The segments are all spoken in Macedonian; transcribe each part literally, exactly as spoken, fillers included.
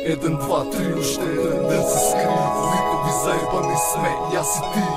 Еден, два, три, уште еден ден се скри. Ликови заебани сме, јас и ти.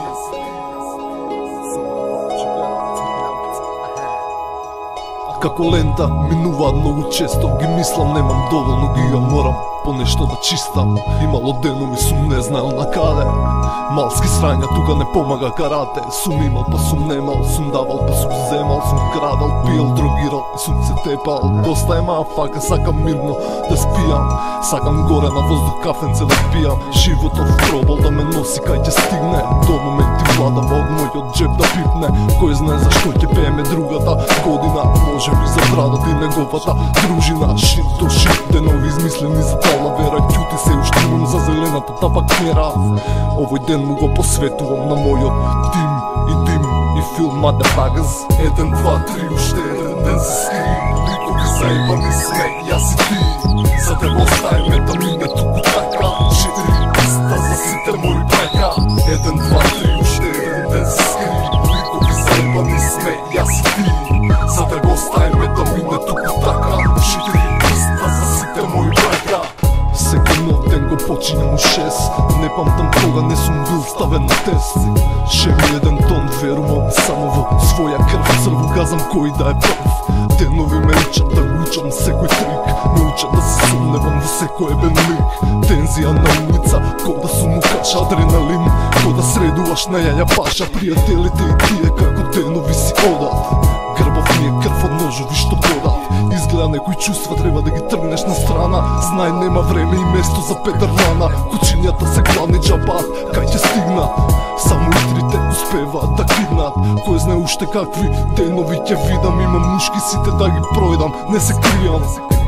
Како лента минуваат многу често. Ги мислам, немам доволно, ги ја морам по нешто да чистам. Имало денови сум не знаел на каде. Малски срања, тука не помага карате. Сум имал па сум немал, сум давал па сум земал. Сум крадал, пиел, дрогирал и сум се тепал. Доста е мафака, сакам мирно да спијам. Сакам горе на воздух кафенце да пијам. Животот пробал да ме носи кај ќе стигне. До моменти владава од мојот джеб да пипне. Кој знае зашто ќе пееме другата година. Може би за брадот и неговата дружина. Шит до шит, денови измислени за тална вера. Ќути се уште имам за зелената табакнера. Овој ден му го посветувам на мојот тим и дим и филм Motherfuckers. Еден, два, три, уште еден ден се скри. Ликови заебани сме, јас и ти. За да го оставиме да мине туку така. Четири писта за сите мои браќа. Еден, два, три, уште еден ден се скри. Ликови заебани сме, јас и ти. За да го оставиме да мине туку така. Четири писта за сите мои браќа. Секој нов ден го починам у шест. Не памтам кога не сум бил ставен на тест. Ше ми еден тон, верувам само во своја крв. Црвогазам кој да е прв. Денови ме учат да учам секој трик. Ме учат да се сумневам во секој ебен лик. Тензија на улица, ко да сум у каша. Адреналин, ко да средуваш на јаја паша. Пријателите и тие како денови си одат. Грбов ми е крв од ножови што бодат. Изгледа некои чувства треба да ги тргнеш на страна. Знај нема време и место за петрлана. Кучињата се главни џабат, кај ќе стигнат. Само утрите успеваат да киднат. Кој знае уште какви денови ќе видам. Имам мушки сите да ги пројдам, не се кријам.